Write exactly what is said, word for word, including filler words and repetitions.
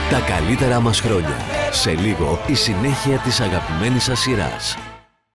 Τα καλύτερα μας χρόνια. Σε λίγο η συνέχεια της αγαπημένης σας σειράς.